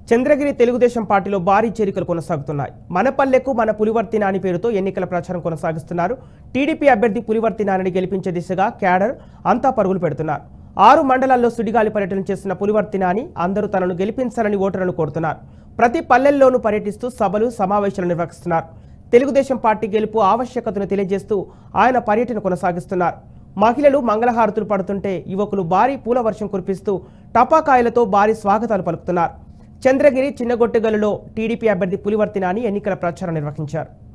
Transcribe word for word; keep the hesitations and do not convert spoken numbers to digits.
చంద్రగిరి తెలుగుదేశం పార్టీలో భారీ చేరికలు కొనసాగుతున్నాయి. మన పల్లెకు మన పులివర్తి నాని పేరుతో ఎన్నికల ప్రచారం కొనసాగిస్తున్నారు. టీడీపీ అభ్యర్థి పులివర్తి నానిని గెలిపించే దిశగా క్యాడర్ అంతా పరుగులు పెడుతున్నారు. ఆరు మండలాల్లో సుడిగాలి పర్యటన చేసిన పులివర్తి నాని అందరూ తనను గెలిపించాలని ఓటర్లను కోరుతున్నారు. ప్రతి పల్లెల్లోనూ పర్యటిస్తూ సభలు సమావేశాలు నిర్వహిస్తున్నారు. తెలుగుదేశం పార్టీ గెలుపు ఆవశ్యకతను తెలియజేస్తూ ఆయన పర్యటన కొనసాగిస్తున్నారు. మహిళలు మంగళహారతులు పడుతుంటే యువకులు భారీ పూల వర్షం కురిపిస్తూ టపాకాయలతో భారీ స్వాగతాలు పలుకుతున్నారు. చంద్రగిరి చిన్నగొట్టెగల్లులో టీడీపీ అభ్యర్థి పులివర్తి నాని ఎన్నికల ప్రచారం నిర్వహించారు.